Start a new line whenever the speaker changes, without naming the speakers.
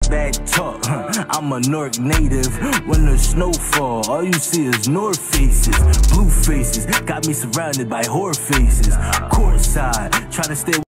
bad talk. I'm a Newark native. When the snow fall, all you see is North faces, blue faces. Got me surrounded by whore faces. Courtside, try to stay